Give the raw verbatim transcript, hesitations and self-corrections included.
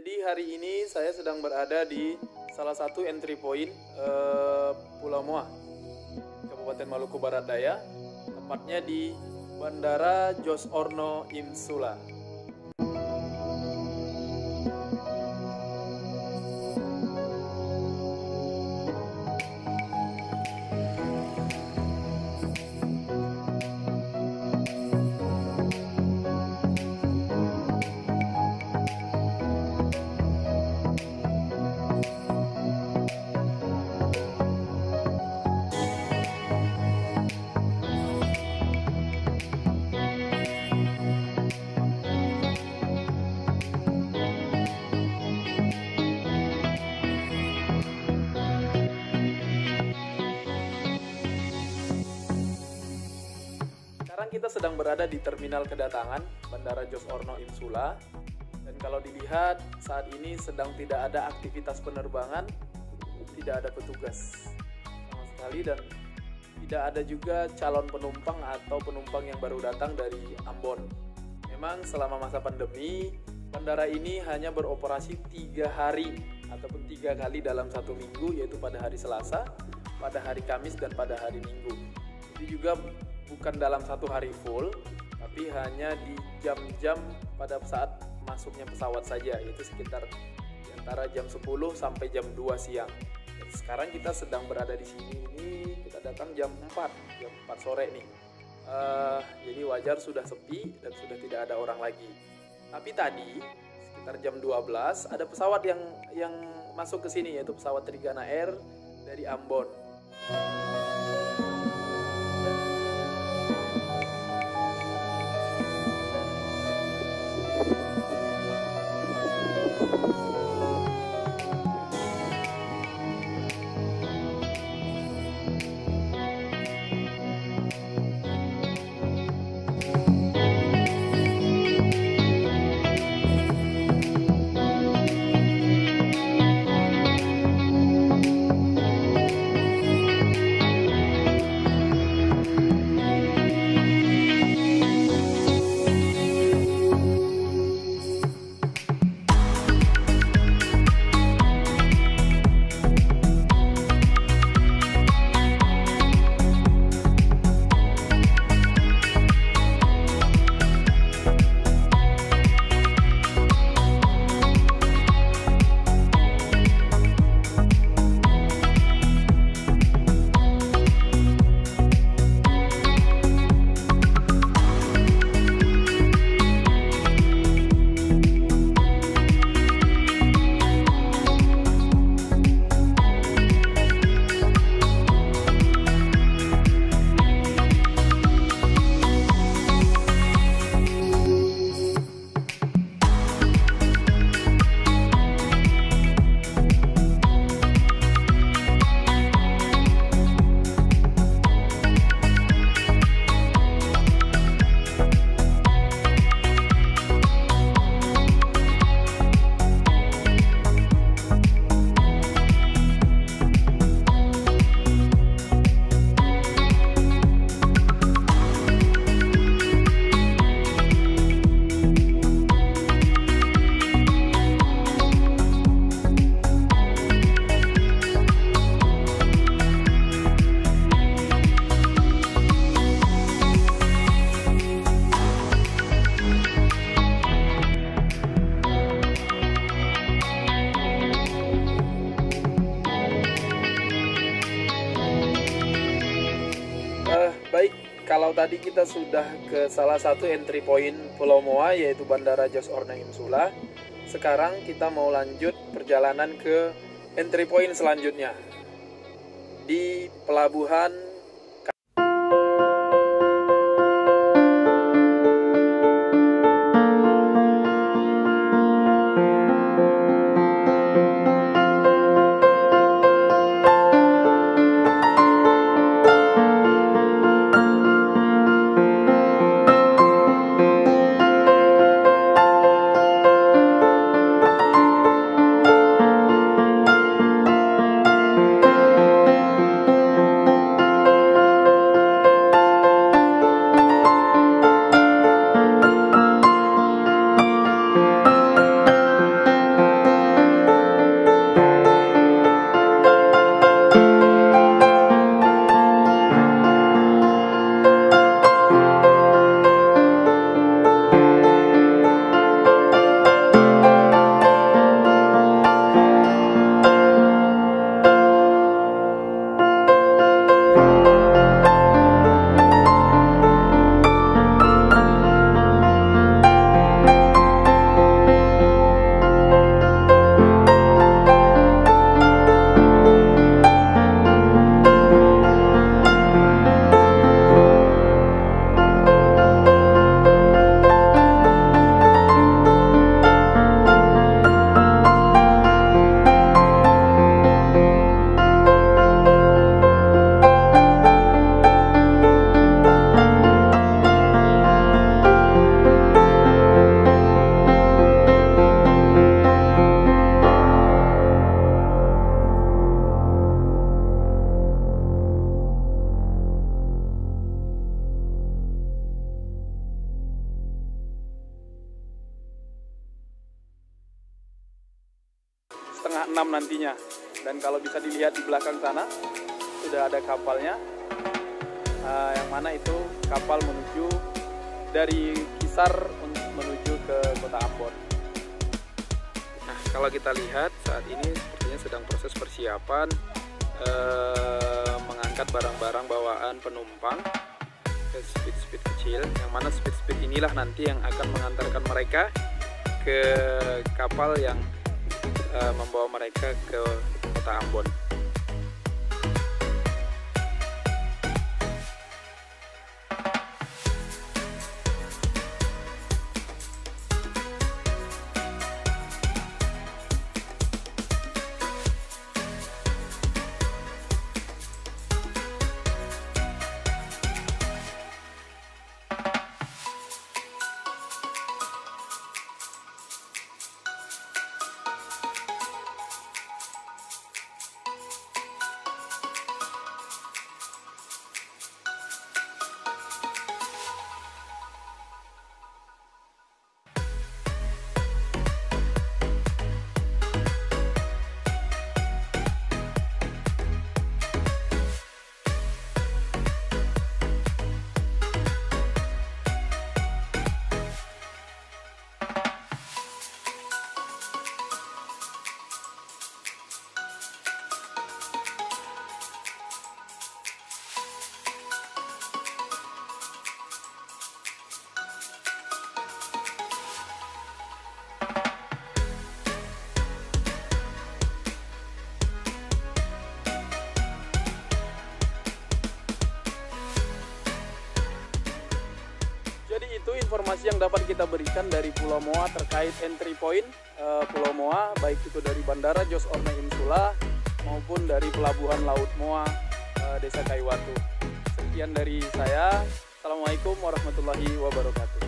Jadi hari ini saya sedang berada di salah satu entry point eh, Pulau Moa, Kabupaten Maluku Barat Daya, tepatnya di Bandara Jos Orno Insula. Sekarang kita sedang berada di terminal kedatangan Bandara Jos Orno Insula, dan kalau dilihat saat ini sedang tidak ada aktivitas penerbangan, tidak ada petugas sama sekali, dan tidak ada juga calon penumpang atau penumpang yang baru datang dari Ambon. Memang selama masa pandemi, bandara ini hanya beroperasi tiga hari ataupun tiga kali dalam satu minggu, yaitu pada hari Selasa, pada hari Kamis, dan pada hari Minggu. Jadi juga bukan dalam satu hari full, tapi hanya di jam-jam pada saat masuknya pesawat saja, yaitu sekitar di antara jam sepuluh sampai jam dua siang. Dan sekarang kita sedang berada di sini, ini kita datang jam empat, jam empat sore nih. Uh, jadi wajar sudah sepi dan sudah tidak ada orang lagi. Tapi tadi sekitar jam dua belas ada pesawat yang yang masuk ke sini, yaitu pesawat Trigana Air dari Ambon. Baik, kalau tadi kita sudah ke salah satu entry point Pulau Moa, yaitu Bandara Jos Orno Insula. Sekarang kita mau lanjut perjalanan ke entry point selanjutnya di Pelabuhan setengah enam nantinya. Dan kalau bisa dilihat di belakang sana sudah ada kapalnya, uh, yang mana itu kapal menuju dari Kisar menuju ke kota Ambon. Nah, kalau kita lihat saat ini sepertinya sedang proses persiapan uh, mengangkat barang-barang bawaan penumpang ke speed-speed kecil, yang mana speed-speed inilah nanti yang akan mengantarkan mereka ke kapal yang uh, membawa mereka ke kota Ambon. Jadi itu informasi yang dapat kita berikan dari Pulau Moa terkait entry point uh, Pulau Moa, baik itu dari Bandara Jos Orno Insula maupun dari Pelabuhan Laut Moa, uh, Desa Kaiwatu. Sekian dari saya. Assalamualaikum warahmatullahi wabarakatuh.